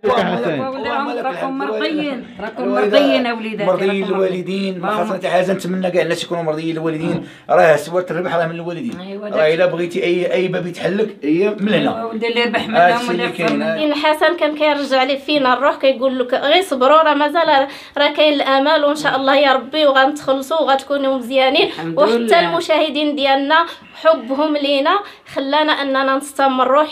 راكم مرضيين، راكم مرضيين اوليداتي، مرضيين الوالدين. خاصة حاجه نتمنى كاع الناس يكونوا مرضيين الوالدين. راه سوره الربح راه من الوالدين. راه الا بغيتي اي باب يتحلك هي من هنا. ودير اللي ربح منهم واللي خسر منهم. الحسن كان كيرجع لي فينا الروح كيقول لك غير صبروا، راه مازال راه كاين الامل وان شاء الله يا ربي وغنتخلصوا وغتكونوا مزيانين. وحتى المشاهدين ديالنا حبهم لينا خلانا اننا نستمروا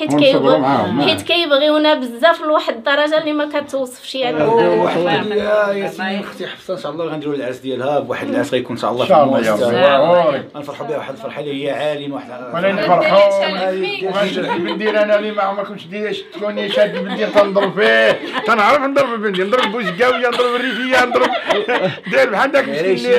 حيت كيبغيونا بزاف لواحد الدرجه اللي ما كتوصفش يعني. واحد ياسين اختي حفصه ان شاء الله غنديروا العرس ديالها بواحد العرس غيكون ان شاء الله ان شاء الله يا ربي غنفرحوا بها واحد الفرحه اللي هي عالين واحد ولا نفرحوا وغنشد البندير. انا اللي ما كنتش تكوني شاد البندير تنضرب فيه، تنعرف نضرب البندير، نضرب بوزكاويه، نضرب الريفيه، نضرب داير بحال داك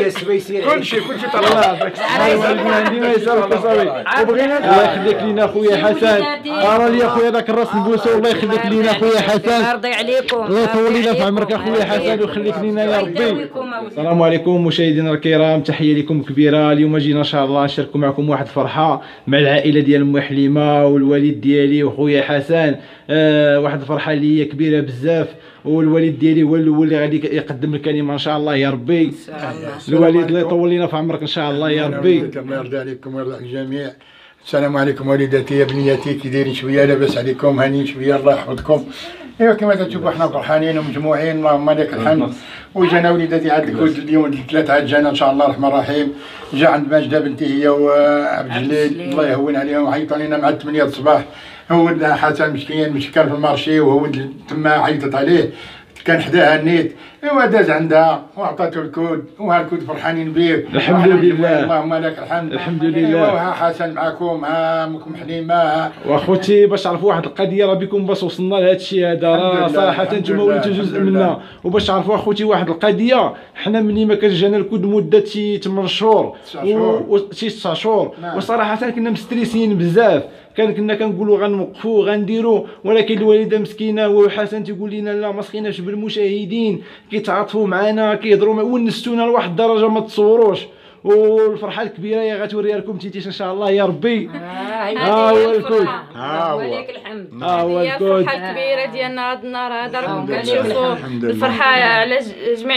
كلشي طلع. عندي ما يسالك صافي وبغينا الله يخليك لينا خويا حسن. راه لي خويا داك الراس نبوسو. الله يخليك لينا خويا حسن، يرضي عليكم، الله يطول لينا في عمرك اخويا حسن ويخليك لينا يا ربي. السلام عليكم مشاهدينا الكرام، تحيه لكم كبيره. اليوم جينا ان شاء الله نشاركوا معكم واحد الفرحه مع العائله ديال ام حليمه والوالد ديالي وخويا حسن. واحد الفرحه اللي هي كبيره بزاف، والوالد ديالي هو الاول اللي غادي يقدم الكلمه ان شاء الله يا ربي. ان شاء الله الوالد الله يطول لنا في عمرك ان شاء الله يا ربي. الله يرضى عليكم ويرضى على الجميع. السلام عليكم والداتي يا بنياتي، كي دايرين؟ شويه لاباس عليكم؟ هانيين شويه؟ الله يحفظكم. ايوا كما تشوفوا حنا فرحانين ومجموعين اللهم لك الحمد. وجانا وليداتي عاد الكل اليوم الثلاثه عاد جانا ان شاء الله الرحمن الرحيم. جا عند ماجده بنتي هي وعبد الجليل الله يهون عليهم، عيطوا لنا مع 8 الصباح. هو حسن مسكين كان في المارشي وهو تما عيطت عليه كان حداها النيت. ايوا داز عندها وعطاتو الكود وها الكود فرحانين به الحمد لله اللهم لك الحمد. الحمد لله. ايوا ها حسن معكم، ها امكم حليمه. واخوتي باش تعرفوا واحد القضيه راه بكم باش وصلنا لهذا الشيء هذا، راه صراحه نتوما وليتوا جزء منا. وباش تعرفوا اخوتي واحد القضيه، حنا ملي ما كانش جانا الكود مده شي 8 شهور شي 9 شهور وصراحه كنا مستريسين بزاف. كنا كنقولوا غنوقفوا غنديروا، ولكن الوالده مسكينه وحسن تيقول لنا لا ما سخيناش بالمشاهدين، كيتعاطفوا معنا كيهضروا ونستونا لواحد الدرجه ما تصوروش. والفرحه الكبيره هي غتوريها لكم تيتيش ان شاء الله يا ربي. هو الكود، ولك الحمد. هو الكود. الفرحه الكبيره ديالنا هذا النهار هذا راكم كتشوفوا الفرحه على جميع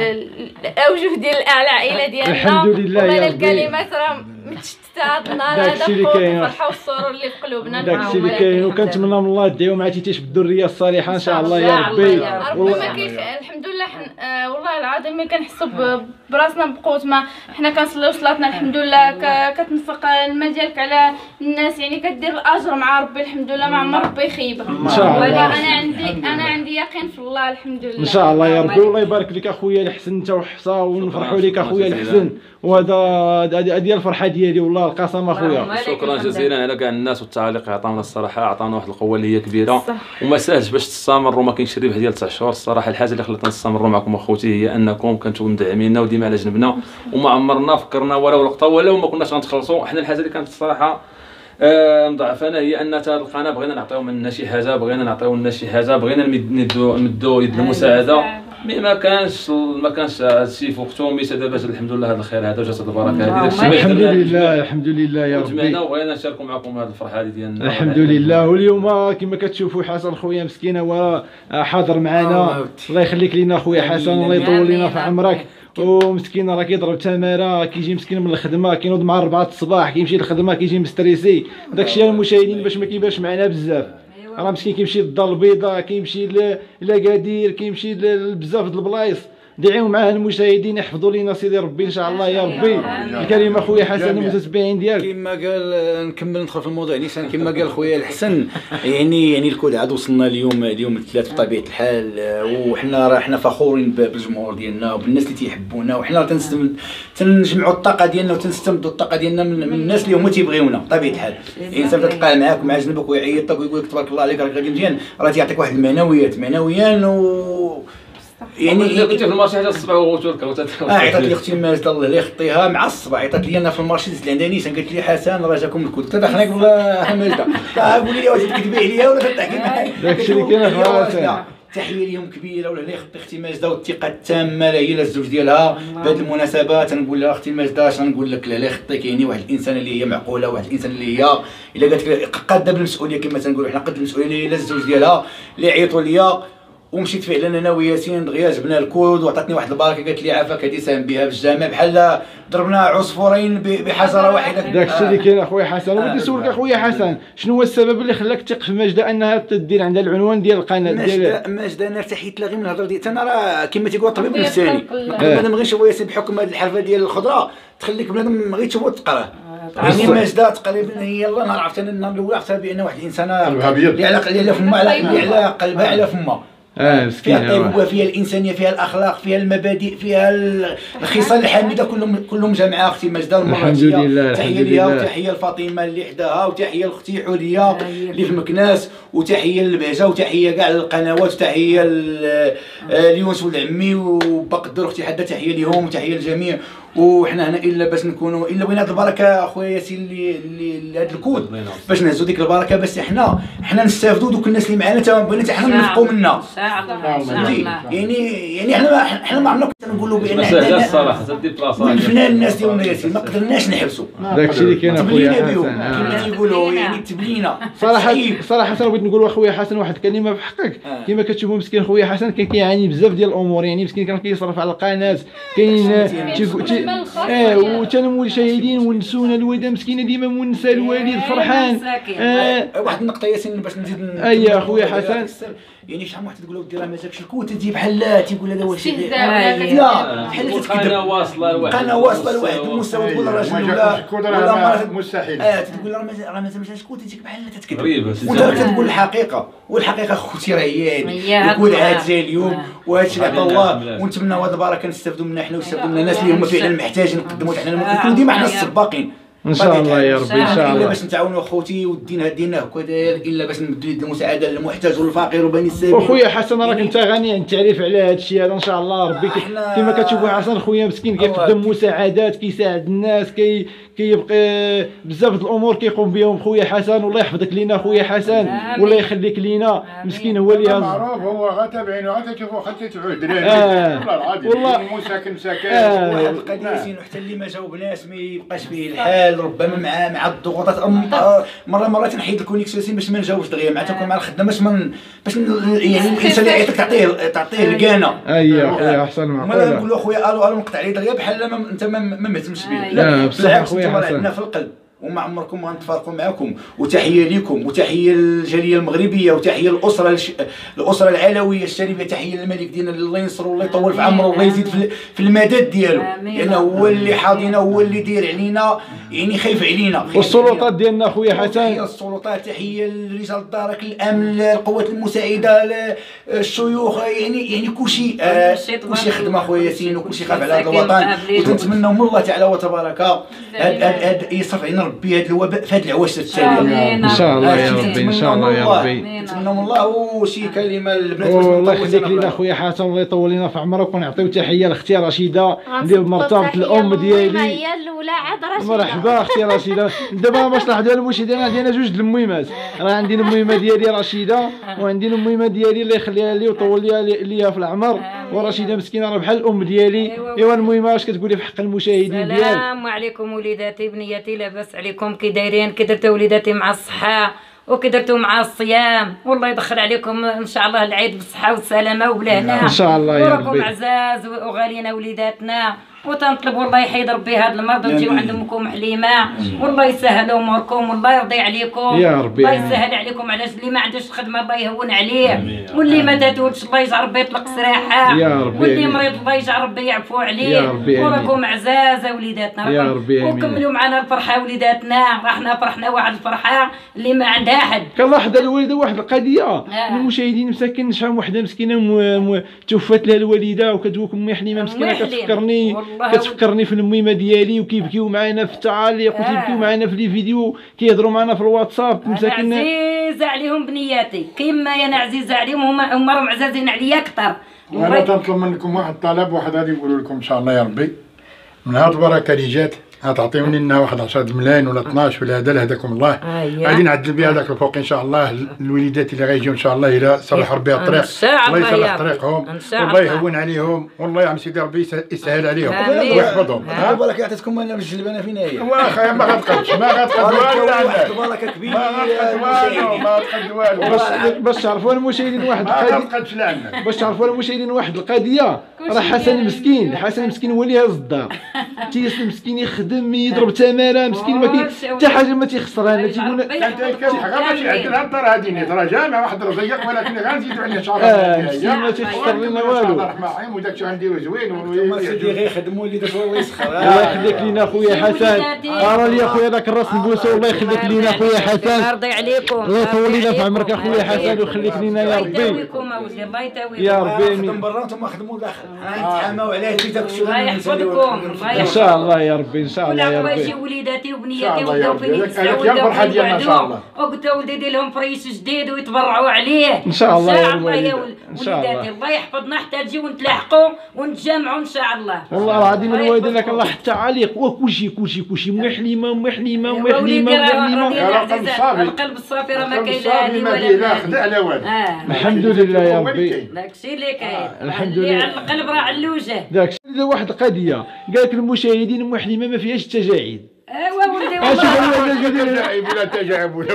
الاوجه ديال العائله ديالنا. الحمد لله يا ربي. الكلمات راه متشتته هذا النهار هذا الفرحه والسرور اللي في قلوبنا. داكشي اللي كاين، وكنتمنى من الله تدعيو مع تيتيش بالذريه الصالحه ان شاء الله يا ربي. ربي ما كيف الحمد لله. والله العظيم ما كنحسوا براسنا بقوت ما حنا كنصليو صلاتنا الحمد لله. كتنفق المال ديالك على الناس يعني كدير الاجر مع ربي الحمد لله، ما عمر ربي يخيبك ان شاء الله. انا عندي يقين في الله الحمد لله ان شاء الله يا ربي. والله يبارك لك اخويا الحسن انت وحفصه، ونفرحوا لك اخويا الحسن. وهذا هذه الفرحه ديالي والله القسم اخويا. شكرا جزيلا على كاع الناس والتعاليق اللي عطاونا. الصراحه عطاونا واحد القوه اللي هي كبيره وما ساهلش باش تستمروا. ما كاينش ربح ديال 9 شهور. الصراحه الحاجه اللي خلاتنا نستمروا معكم اخوتي هي انكم كنتوا مدعمينا وديما على جنبنا، وما عمرنا فكرنا ولا لقطه ولا ما كناش غنتخلصوا. حنا الحاجه اللي كانت الصراحه مضاعفانا هي ان هذه القناه بغينا نعطيو منها شي حاجه، بغينا نعطيو لنا شي حاجه، بغينا نمدوا يد المساعده. مي ما كانش هادشي في وقته. مي دابا الحمد لله هذا الخير هذا وجات البركه هذه داكشي الحمد لله. الحمد لله يا ربي. تمعنا وبغينا نشاركوا معكم هذه الفرحه هذه ديالنا الحمد لله. واليوم كما كتشوفوا حسن خويا مسكين هو حاضر معنا. الله يخليك لينا خويا حسن، الله يطول لينا في عمرك. ومسكين راه كيضرب تماره، كيجي مسكين من الخدمه كينوض مع 4 الصباح كيمشي للخدمه كيجي مستريسي. داكشي المشاهدين باش ما كيبانش معنا بزاف. راه مسكين كيمشي للدار البيضاء، كيمشي لأكادير، كيمشي لبزاف د البلايص. دعيو معاه المشاهدين يحفظوا لينا سيدي ربي ان شاء الله يا ربي. الكلمه خويا حسن المتتبعين ديالك. كما قال نكمل ندخل في الموضوع نيسان. كما قال خويا الحسن يعني الكود عاد وصلنا اليوم الثلاث بطبيعه الحال. وحنا حنا فخورين بالجمهور ديالنا وبالناس اللي تيحبونا. وحنا تنجمعوا الطاقه ديالنا وتنستمدوا الطاقه ديالنا من الناس اللي هما تيبغيونا بطبيعه الحال. الانسان تلقاه معاك مع جنبك ويعيط لك ويقول لك تبارك الله عليك راك غادي مزيان، راه تيعطيك واحد المعنويات يعني كنت في المارشي حتى الصباح وغوتولك عيطات لي اختي ماجده الله يخطيها مع الصباح. عيطات لي انا في المارشي زدت عندها نيسان قالت لي حسن راه جاكم الكود. قلت لها خليك والله ماجده قولي لي واش تكذبي عليا ولا تضحكي معايا. داكشي اللي كاين في راسي. تحيه ليهم كبيره ولا يخطي اختي ماجده والثقه التامه هي للزوج ديالها. بهذه المناسبه تنقول لها اختي ماجده اش نقول لك لا يخطيك. يعني واحد الانسان اللي هي معقوله، واحد الانسان اللي هي الا قالت لك قاده بالمسؤوليه كما تنقولوا حنا قد المسؤوليه للزوج ديالها اللي عيطوا ليا ومشيت فعلا انا وياسين دغيا جبنا الكود وعطاتني واحد البركه قالت لي عافاك هادي ساهم بها بالجامع بحال ضربنا عصفورين بحجره واحده. داكشي اللي كاين اخويا حسن. وبغيت نسولك اخويا حسن شنو هو السبب اللي خلاك تثق في ماجده انها تدير عندها العنوان ديال القناه ديال ماجده؟ انا ارتحيت لها غير من الهضره ديالها. انا راه كما تيقول الطبيب النفساني بنادم غير يشوف ياسين بحكم هذه الحرفه ديال الخضره تخليك بنادم غير تشوفو تقراه. يعني ماجده تقريبا هي الله نهار عرفت انا النهار الاول عرفتها بان واحد الانسانه اللي على فمها على قلبها على فمها. فيها الطيبوبه فيها الانسانيه فيها الاخلاق فيها المبادئ فيها الخصال الحميده كلهم جامعه اختي ماجده المراتيه. تحيه ليها وتحيه لفاطمه اللي حداها وتحيه لاختي حوريه اللي في مكناس وتحيه للبهجه وتحيه كاع للقنوات وتحيه ليونس ولد عمي وبقدر اختي حدا تحيه ليهم وتحيه للجميع. وحنا هنا الا باش نكونوا الا بغينا هذه البركه اخويا ياسين اللي هذا الكود باش نهزوا ديك البركه بس حنا نستافدوا دوك الناس اللي معنا حتى بغينا حنا ننفقوا منا. يعني حنا ما عمرنا كنا نقولوا بان حنا الصراحه تدي بلاصه الفنان الناس ديالنا ياسين ما قدرناش نحبسوا. داكشي اللي كاين اخويا حسن كما تيقولوا يعني تبلينا صراحه بغيت نقول اخويا حسن واحد الكلمه في حقك. كما كتشوفوا مسكين خويا حسن كان كيعاني بزاف ديال الامور. يعني مسكين كان كيصرف على القناه كاين وتا المشاهدين ونسونا الوالده مسكينه ديما مونسه الوالد فرحان. واحد النقطه ياسين باش نزيد اي اخويا حسن يعني شحال واحد تقول له دير ما جاكش الكوت تجي بحال تيقول هذا واش لا بحال تتكذب قناه واصله لواحد المستوى تقول الراجل ولا مرة مستحيل تقول راه ما جاش الكوت تجيك بحال تتكذب وانت كتقول الحقيقه والحقيقه خوتي راه هي يقول عاد جاي اليوم وهذا الشيء اللي عطا الله ونتمناو هذه البركه نستافدوا منها حنا ونستافدوا من الناس اللي هما فعلا محتاجين نقدموا حنا نكونوا ديما حنا السباقين ان شاء الله يا ربي ان شاء الله. الا باش نتعاونوا اخوتي والدين هديناه وكذا الا باش نمدوا يد المساعده للمحتاج والفقير وبني السبيل. وخويا حسن راك انت غني عن التعريف على هذا الشيء هذا ان شاء الله ربي. كما كتشوفوا حسن خويا مسكين كيقدم مساعدات كيساعد الناس كيبقى بزاف د الامور كيقوم بهم خويا حسن. والله يحفظك لينا خويا حسن والله يخليك لينا. مسكين هو اللي معروف هو غتابعينو غتشوفوا خلتي تعود والله العظيم والله مساكن واحد القضيه وحتى اللي ما جاوبناش ما يبقاش فيه الحال ربما مع الضغوطات مره تنحيد الكونيكسيون باش ما نجاوبش دغيا مع تكون مع الخدمه باش يعني الانسان اللي يعيطك تعطيه الكانه. اييه خويا احسن معقوله ما نقول له خويا الو نقطع عليه دغيا بحال انت ما مهتمش بيه. لا بصح خويا حسن عندنا في القلب وما عمركم غنتفارقوا معكم. وتحيه لكم وتحيه للجاليه المغربيه وتحيه الاسره العلويه الشريفه. تحيه للملك ديالنا الله ينصرو والله يطول في عمره والله يزيد في المدد ديالو لانه هو اللي حاضينا هو اللي داير علينا يعني خايف علينا. والسلطات ديالنا خويا حسن تحيه للسلطات تحيه لرجال الدرك الامن القوات المساعده الشيوخ يعني كلشي خدمه خويا ياسين وكلشي خاف على هذا الوطن. وتنتمنوا من الله تعالى وتبارك هاد يصرف علينا ربي هذا الوباء في هذه العواشر التاليه ان شاء الله يا ربي ان شاء الله يا ربي. نتمنى من الله وشي كلمه للبنات والله يخليك لينا خويا حسن الله يطول لنا في عمرك. ونعطيو تحيه لاختي رشيده ديال مرتبط الام ديالي هي الاولى عاد رشيده. مرحبا اختي رشيده. دابا باش نلاحظوا المشاهدين عندنا جوج د المهمات. راه عندي المهمه ديالي رشيده وعندي المهمه ديالي الله يخليها لي ويطول ليها في العمر. ورشيده مسكينه راه بحال الام ديالي. ايوا المهمه اش كتقولي في حق المشاهدين ديالك؟ السلام عليكم وليداتي بنياتي لاباس عليكم كي دايرين كي درتوا وليداتي مع الصحه وكي درتوا مع الصيام والله يدخل عليكم ان شاء الله العيد بالصحه والسلامه وبالهنا ان شاء الله يا ربي. وراكم عزاز وغالينا وليداتنا وتنطلب والله يحيد ربي هذا المرض وتجيو عند امكم حليمه والله يسهل اموركم والله يرضي عليكم يا ربي. الله يسهل عليكم على اللي ما عندوش خدمه الله يهون عليه واللي ما داتوش الله يجعل ربي يطلق سراحه يا ربي. واللي مريض الله يجعل ربي يعفو عليه يا ربي. وراكم عزازه وليداتنا يا ربي. وكملوا معنا الفرحه وليداتنا راحنا فرحنا واحد الفرحه اللي ما عندها حد. كنلاحظ الوالده واحد القضيه المشاهدين مساكن شحال وحده مسكينه توفات لها الوالده وكتقول امي حليمه مسكينه كتفكرني في المهمه ديالي وكيبكيو معنا في التعاليق وكيبكيو معنا في لي فيديو كيهضروا معنا في الواتساب مساكن. عزيزه عليهم بنياتي كيما انا عزيزه عليهم هما راهم عزازين عليا اكثر. وانا تنطلب منكم واحد الطلب واحد غادي نقول لكم ان شاء الله يا ربي من هاد البركه اللي جات تعطيوني لنا واحد 10 ملايين ولا 12 ولا هذا لهداكم الله. غادي نعدل بها هذاك الفوق ان شاء الله. الوليدات اللي غيجيو ان شاء الله الى صلح ربي الطريق، الله يصلح طريقهم والله يهون عليهم، والله يا عم سيدي ربي يسهل عليهم ويحفظهم. بركة يعطيكم انا بالجلبانه فينا هي واخا ما غتقدش والو بركه كبيره ما غتقد والو. باش تعرفوا المشاهدين واحد ما القضيه، غتقدش لعنا. باش تعرفوا المشاهدين واحد القضيه، راه حسن مسكين هو اللي هز الدار. تيس المسكين يخدم يضرب تماره مسكين، ما كاين حتى حاجه ما تيخسرها. انا تيقول انت كان غير ماشي عندنا الدار هذه راه جامع واحد رزيق، ولكن غنزيدوا عليه ان شاء الله. مسكين ما تيخسر لنا والو. الله يرحم الرحيم وداك الشيء غنديرو زوين هما سيدي غيخدموا اللي داك الله يسخر. الله يخليك لينا خويا حسن، راه لي خويا داك الراس نبوسو. الله يخليك لينا خويا حسن، يرضي عليكم، الله يطول لينا في عمرك اخويا حسن ويخليك لينا يا ربي الله يتاويكم يا ربي. خدم برا وانتم خدموا داخل، نتحاماو عليه حتى داك الشيء. الله يحفظكم، ان شاء الله يا ربي، ان شاء الله يا ولا ربي. وليداتي وبنياتي الله يا وبداو ربي. فين هذاك هي الفرحة ديالنا ان شاء الله. وقلت ولدي دير لهم فريس جديد ويتبرعوا عليه ان شاء الله يا وليداتي. الله. الله يحفظنا حتى تجيو ونتلاحقوا ونتجمعوا ان شاء الله. والله العظيم الوالده لك الله حتى عليق وكلشي محليمه القلب الصافي راه ما كاين لا هادي ولا خدع لا والو. الحمد لله يا ربي، داكشي اللي كاين. الحمد اللي لله. على القلب راه على الوجه. داك واحد القضيه قال لك المشاهدين محلمه ما فيهاش التجاعيد. ايوا ولدي تجاعب ولا تجاعب ولا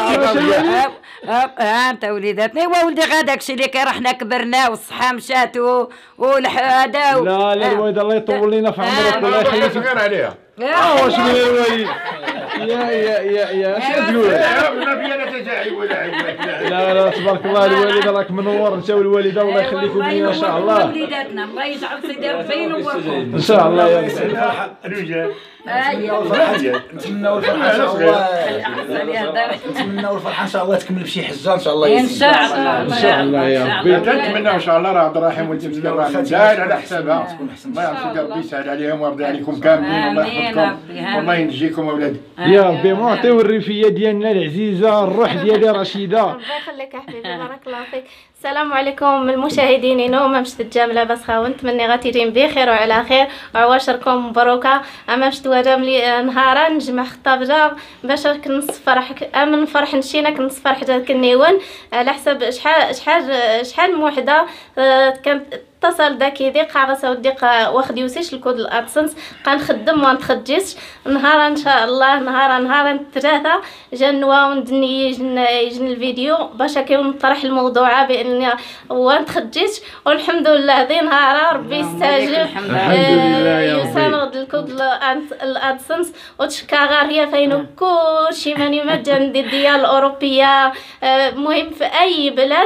انت وليداتنا. ايوا ولدي غا داكشي اللي كاين، راه حنا كبرنا والصحه مشات والهذا. لا الوالده الله يطول لنا في عمرك والله يخليك. غير عليها. واش من الوالد يا اش تقول؟ ما فيها لا تجاعب ولا لا تبارك الله الوالده راك منور انت والوالده، الله يخليكم لينا ان شاء الله. وليداتنا الله يجعل سيدي ربي ينوركم ان شاء الله يا ربي. الرجال نتمناو الفرحه ان شاء الله. نتمناو الفرحه ان شاء الله تكمل بشي حجه ان شاء الله. ان شاء الله ان شاء الله يا ربي. نتمنى ان شاء الله راه عبد الرحيم والتمثيل راه داير على حسابها. الله يعطيك ربي يسهل عليهم ويرضي عليكم كاملين، الله يحفظكم والله ينجيكم اولادي يا ربي. معطيو الريفيه ديالنا العزيزه الروح ديالي رشيده. الله يخليك حبيبي، بارك الله فيك. السلام عليكم المشاهدين، نوما مشت الجام لاباس خاون، نتمنى غاتيرين بخير وعلى خير وعواشركم مبروكه. اما مشت وادام لي نهارا نجمع خطابجا باش كنص فرح امن فرح نشينا كنص فرح كنيون على حسب شحال موحده كانت اتصل داك يديق عرس وديق واخد يوسيش الكود الادسنس قال خدم ما نتخجيش نهار ان شاء الله نهار 3 جنوا وندني يجن الفيديو باش كيون نطرح الموضوع بان ونتخجيش والحمد لله ذي نهار ربي يستجيب. الحمد لله يا ربي. يساند الكود الادسنس وتشكا غاريه فين كلشي ماني مجان ديال الاوروبيه مهم في اي بلاد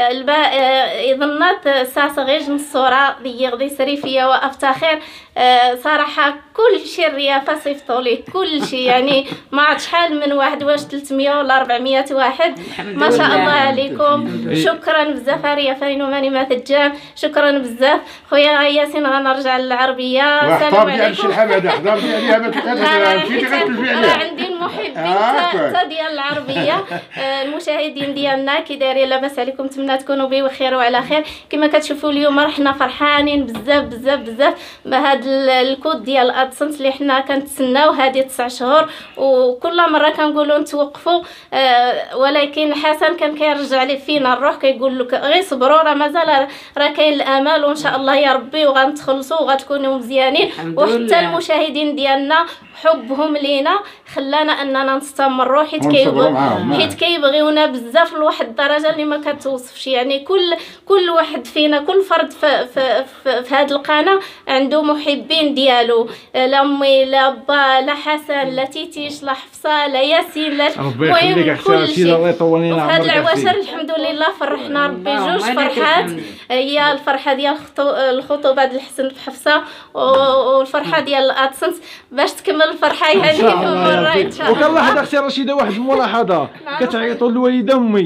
ظنات ساسا غير الصورة دي غدي سريفية وافتخر صراحة كل شيء الريافة صيفطوا ليه كل شيء يعني ما عاد شحال من واحد واش 300 ولا 400 واحد ما شاء الله عليكم. شكرا بزاف الريافة ماني ما تجام، شكرا بزاف خويا ياسين. غنرجع للعربية. السلام عليكم. الشلحة هذا حضرتي عليها ما راه عندي المحبين تا ديال العربية. المشاهدين ديالنا كي دايرين لاباس عليكم، نتمنى تكونوا بخير وعلى خير. كما كتشوفوا اليوم رحنا فرحانين بزاف بهذا الكود ديال ادسنس اللي حنا كنتسناو هذه 9 شهور وكل مره كنقولوا نتوقفوا ولكن حسن كان كيرجع لي فينا الروح كيقول لك غير صبروا راه مازال راه كاين الامل وان شاء الله يا ربي وغنتخلصوا وغتكونوا مزيانين. وحتى المشاهدين ديالنا حبهم لينا خلانا اننا نستمروا حيت كيبغيونا بزاف لواحد الدرجه اللي ما كتوصفش. يعني كل واحد فينا كل فرد في هذه القناه عنده محبين ديالو، لا امي لا با لا حسن لا تيتيش لا حفصه لا ياسين لا المهم كلشي. الله يطول لنا عمرك. هاد العواشر الحمد لله فرحنا ربي جوج فرحات، هي الفرحه ديال الخطوبه ديال الحسن بحفصه والفرحه ديال الادسنس باش تكمل الفرحه يعني في مرة ان شاء الله. وكان لاحظ اختي رشيده واحد الملاحظه كتعيطوا للوالده امي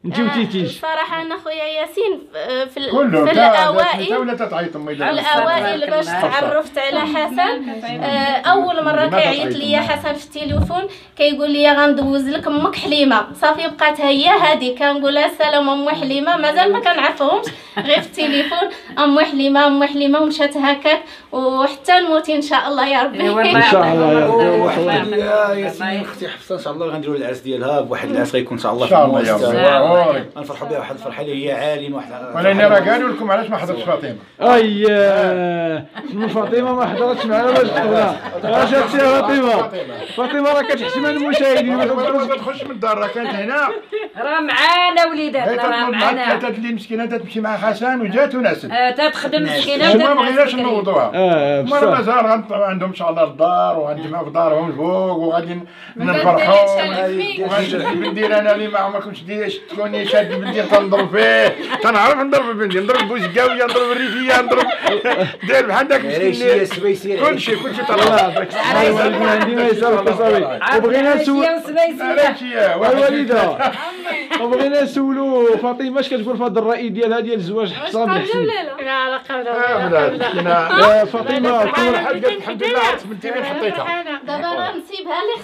انت وتيتيش. صراحه انا خويا ياسين في كله الاوائل ولا تتعيط الاوائل باش تعرفت على حسن. اول مره كيعيط ليا حسن في التليفون كيقول لي غندوز لك امك حليمه، صافي بقات هي هذه كنقول لها السلام ام حليمه، مازال ما كنعرفهمش غير في التليفون ام حليمه ام حليمه، ومشات هكاك وحتى نموتي ان شاء الله يا ربي. ان شاء الله يا ربي. واحد يا ياسين اختي حفصه ان شاء الله غنديروا العرس ديالها بواحد العرس غيكون ان شاء الله ان شاء الله يا ربي غنفرحوا بها واحد الفرحه اللي هي عالين واحد. ولكن راه قالوا لكم علاش ما حضرتش فاطمه. من فاطمه ما حضرتش معنا باش تحضرها. اش هادشي فاطمه؟ فاطمه راه كتحشم المشاهدين ما تخش من الدار، راه كانت هنا راه معانا وليداتنا راه معانا. كانت اللي مسكينه تمشي مع حسن وجات وناست تخدم مسكينه ما بغيناش نوضوها. بصح مرة مازال عندهم ان شاء الله الدار وغنجمعوا في دارهم الفوق وغادي نفرحوا. البندير انا اللي ما عمركمش تكوني شاد البندير تنضرب فيه، تنعرف نضرب البندير، نضرب بوزكاويه، نضرب الريفيه، نضرب داير بحال داك مسكين كلشي الله يعطيك الصحه والوالدين عندي ما يسالك صافي. وبغينا نسول الوالده وبغينا نسولوا فاطمه اش كتقول في هذا الراي ديالها ديال الزواج حفصه بالحسن. لا لا قبل يا فاطمه الحمد لله عرفت بنتي وين حطيتها. دابا راه نسيبها اللي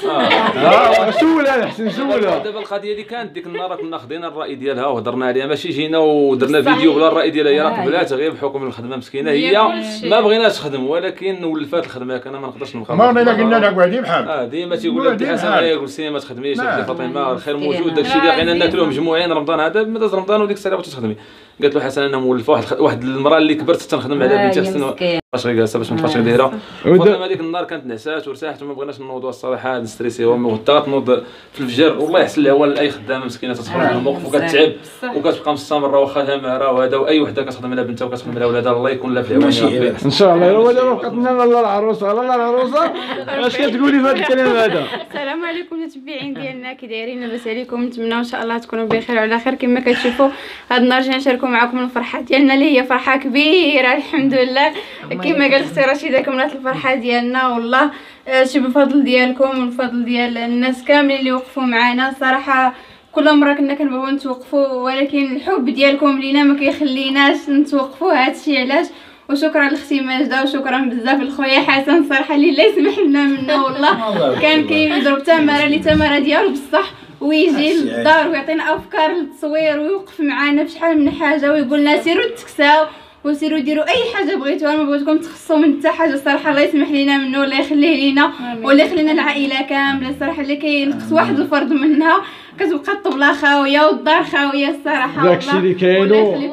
خصها سولها الحسن سولها. دابا القضيه اللي كانت ديك النهار كنا خدينا الراي ديالها وهضرنا عليها، ماشي جينا ودرنا فيديو بلا الراي ديالها، هي راه قبلات غير بحكم الخدمه مسكينه هي ما بغيناش تخدم، ولكن ولفات الخدمه انا ما نقدرش نبقى. ما الا قلنا لها قعدي بحال ديما تيقول لك حسن يقول سي ما تخدميش فاطمه الخير موجود، داكشي اللي بغينا ناكلوه مجموعين رمضان هذا مداز رمضان وديك الساعه بغيتي تخدمي. قالت له حسن انا مولفه واحد المراه اللي كبرت تنخدم على بنتي خصنا باش غير جالسه باش ما تبقاش دايره. فاطمه هذيك النهار كانت نعسات وارتاحت وما بغيناش نوضوا الصراحه هذا ستريسيهم وحتى تنوض في الفجر والله يحسن لها اي خدامه مسكينه تتخرج من الموقف وكتعب وكتبقى مستمره واخا لها مهره وهذا، واي وحده كتخدم على بنتها وكتخدم على ولادها الله يكون لها في العون ان شاء الله. ولا بقات لنا لا العروسه لا العروسه. اش كتقولي في هذا الكلام هذا؟ السلام عليكم المتابعين ديالنا، كي دايرين؟ لاباس عليكم؟ نتمنى ان شاء الله تكونوا بخير وعلى خير. كما كتشوفوا هاد النهار جينا نشاركوا معكم الفرحه ديالنا اللي هي فرحه كبيره الحمد لله. كما قالت اختي رشيده كملات الفرحه ديالنا والله شي بفضل ديالكم والفضل ديال الناس كاملين اللي وقفوا معنا. صراحه كل مره كنا كنبغيو نتوقفوا ولكن الحب ديالكم لينا ما كيخليناش نتوقفوا. هادشي علاش. وشكرا لاختي ماجده وشكرا بزاف لخويا حسن صراحه اللي لا يسمح لنا منه والله. كان كيضرب تماره اللي تماره ديالو بصح ويجي للدار ويعطينا افكار للتصوير ويوقف معنا بشحال من حاجه ويقول لنا سيروا تكساو وسيروا ديروا اي حاجه بغيتوها، ما بغيتكم تخصوا من حتى حاجه الصراحه. الله يسمح لينا منه ولا يخليه لينا ولا يخلينا العائله كامله. الصراحه اللي كينقص واحد الفرد منها كتبقى الطبله خاويه والدار خاويه الصراحه. داكشي اللي كاين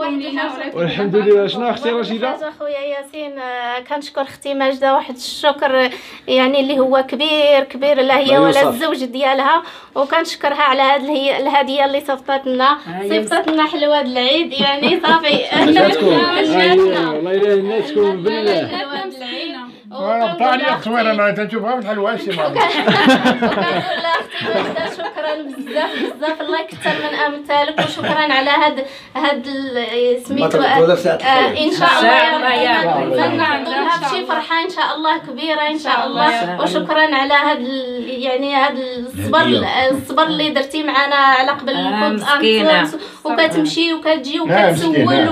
والحمد لله. شنو اختي رشيده؟ حاجه خويا ياسين كنشكر اختي ماجده واحد الشكر يعني اللي هو كبير كبير لا هي ولا الزوج ديالها، وكنشكرها على هذه الهديه اللي صيفطت لنا حلوه هذا العيد يعني صافي والله الا الناس تكون بالله. وانا بطالي التصوير انا تنشوفها في الحلوه شي مره. وكنقول لها اختي ماجده شكرا بزاف الله يكثر من امثالك وشكرا على هاد سميتو ان شاء الله يا رب نعطيها بشي فرحه ان شاء الله كبيره ان شاء الله. وشكرا على هاد الصبر اللي درتي معنا على قبل القرآن وكتمشي وكتجي وكتسول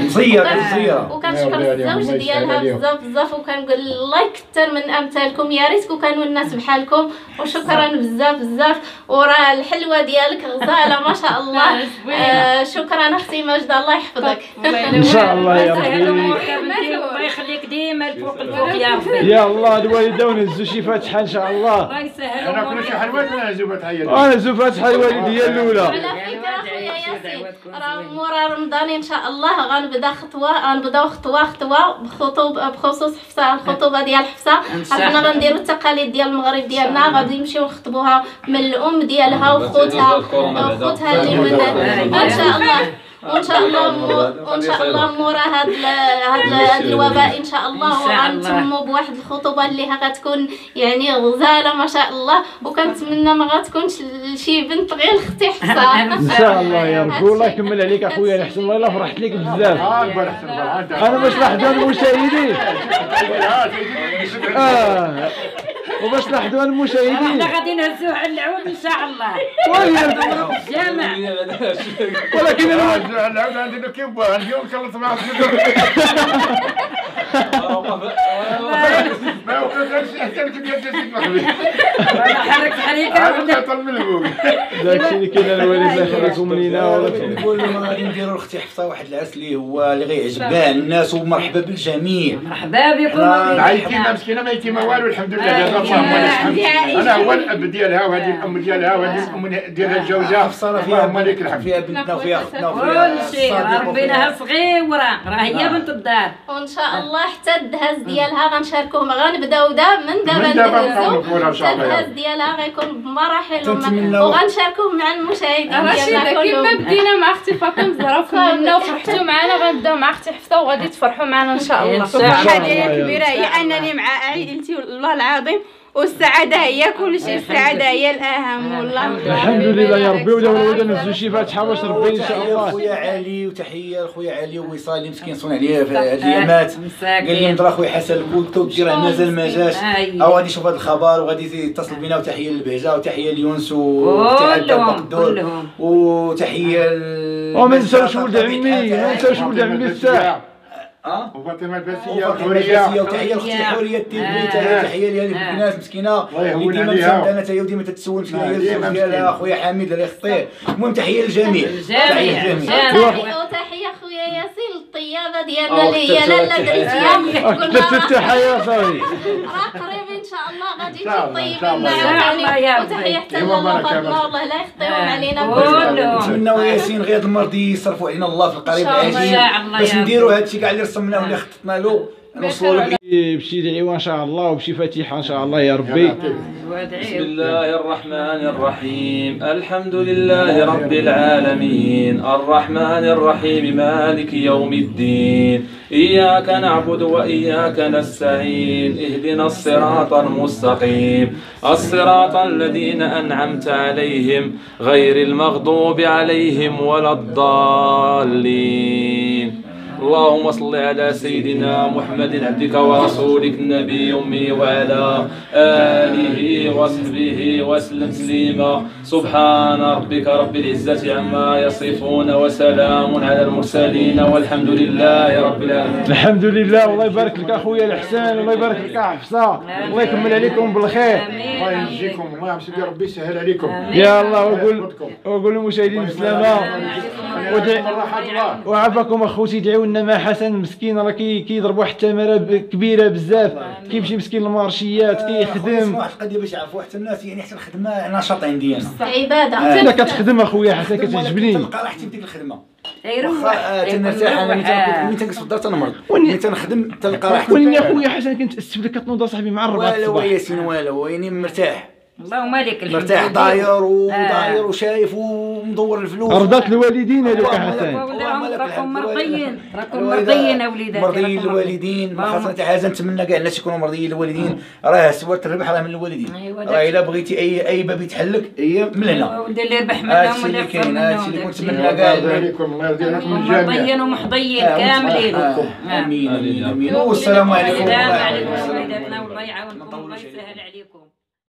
وكنشكر الزوج ديالها بزاف وكنقول الله يكثر من امثالكم. يا ريتكم كانوا الناس بحالكم وشكرا بزاف. وراه الحلوه ديالك غزاله ما شاء الله. شكرا اختي ماجده الله يحفظك. ان شاء الله يا ربي الله يخليك ديما الفوق يا ربي. يا الله الوالده ونهزوا شي فاتحه ان شاء الله. الله يسهل. انا كل شي حلوات نهزوا فاتحه انا زو فاتحه الوالديه الاولى. على فكره خويا ياسين راه مورا رمضان ان شاء الله غنبداو خطوه بخصوص حفصه الخطوبه ديال حفصه. حنا غنديروا التقاليد ديال المغرب ديالنا غادي نمشيو نخطبوها من الام ديالها وخوتها اللي من ان شاء الله. وان شاء الله مورا هاد الوباء ان شاء الله وغنتموا بواحد الخطوبه اللي غتكون يعني غزاله ما شاء الله. وكنتمنى ما غتكونش شي بنت غير اختي حفصه ان شاء الله يا ربي. والله يكمل عليك اخويا الحسن والله فرحت لك بزاف. انا باش نحضر المشاهدين وباش لاحظوا احنا المشاهدين غادي نهزوه على العود ان شاء الله. جامع. ولكن انا العود عندي له كيف باه اليوم كلت معاه ما هو كنت كنت محبي حرك حريكه هذا طل من البوق داكشي اللي كاين الوالد الله يخليكم لينا. نقول لهم غادي نديروا لاختي حفصه واحد العرس اللي غيعجب كاع الناس ومرحبا بالجميع. مرحبا بكم. عيتيمه مسكينه ما يتيمه والو الحمد لله اللهم لك الحمد. انا هو الاب ديالها وهذه الام ديالها وهذه الام ديالها الجوزه حفصه راه فيها ملك الحمد فيها بنتنا وفيها اختنا وفيها كل شيء ربيناها صغيره راه هي بنت الدار. وان شاء الله حتى الدهاز ديالها غنشاركوه غنبداو من دابا نقولها ان شاء الله. الدهاز ديالها غيكون بمراحل وغنشاركوه مع المشاهدين رشيدة ديالنا كيما كلهم. بدينا مع اختي فاطمه زهره وكملنا وفرحتوا معنا غنبداو مع اختي حفصه وغادي تفرحوا معنا ان شاء الله. إن شاء الله. الفرحه ديالي الكبيره هي انني مع عائلتي والله العظيم والسعاده هي كل شيء. السعاده هي الاهم والله. الحمد لله يا ربي. ودابا نهزوا شي فاتحه باش ربي ان شاء تحية الله. خويا علي وتحيه لخويا علي ووصال اللي مسكين صون عليه في هاد الايامات. قال لي نضرا خويا حسن الكود راه مازال ما جاش او غادي يشوف هذا الخبر وغادي يتصل بينا. وتحيه للبهجه وتحيه ليونس كلهم وتحيه وما ننساوش ولد عمي ما ننساوش ولد عمي الساح وفاطمه الباسيه وحوريه وتحيه لاختي حوريه التيفي. تحيه ليها الناس مسكينه اللي ديما مساندنا حتى هي وديما تتسول مسكينه هي الزوج ديالها خويا حميد الله يخطيه. المهم تحيه للجميع. وتحيه خويا ياسين للطيابه ديالنا اللي هي لاله دريتيا. كتبت التحيه صافي راه قريب ان شاء الله غادي تجي طيبين معنا. وتحيه حتى لماما فاطمه والله لا يخطيهم علينا. نتمنوا ياسين غير المرضي يصرفوا علينا الله في القريب العاجل باش نديروا هادشي كاع اللي رسمناه واللي خططنا له نوصلوا له بشي دعوه ان شاء الله وبشي فاتحه ان شاء الله يا ربي. بسم الله الرحمن الرحيم. الحمد لله رب العالمين الرحمن الرحيم مالك يوم الدين. إياك نعبد وإياك نستعين. اهدنا الصراط المستقيم الصراط الذين أنعمت عليهم غير المغضوب عليهم ولا الضالين. اللهم صل على سيدنا محمد عبدك ورسولك النبي أمي وعلى آله وصحبه وسلم تسليما. سبحان ربك رب العزة عما يصفون وسلام على المرسلين والحمد لله رب العالمين. الحمد لله. الله يبارك لك اخويا الحسن الله يبارك لك حفصه الله يكمل عليكم بالخير. الله ينجيكم الله يمسك ربي يسهل عليكم يا الله. وقول للمشاهدين بسلامه وعافاكم اخوتي. دعيو لنا مع حسن مسكين راه كيضرب واحد التماره كبيره بزاف كيمشي مسكين المارشيات كيخدم. واحد القضيه باش يعرفوا حتى الناس يعني حتى الخدمه نشاط عندي عباده. انا كتخدم اخويا حسن كتعجبني. تلقى راحتي في ديك الخدمه. يروح تنرتاح انا ملي تنقص في الدار تنمرض. ملي تنخدم تلقى راحتي. ولكن يا خويا حسن كنت استفد كتنوض صاحبي مع الرباط والو الصباح. ياسين والو يعني مرتاح. اللهم لك الحمد. مرتاح داير وشايف ومدور الفلوس. رضات الوالدين هذوك حسن. راكم مرضيين اوليداتي. مرضيين الوالدين خاصة حاجه نتمنى كاع الناس يكونوا مرضيين الوالدين. راه سوره الربح راه من الوالدين. راه الا بغيتي اي باب يتحلك هي من هنا. ودير اللي ربح منهم هادشي اللي كاين هادشي اللي كنتمنى كاع مرضيين ومحضيين كاملين. امين امين والسلام عليكم. السلام عليكم وليداتنا والله يعاونكم الله يسهل عليكم.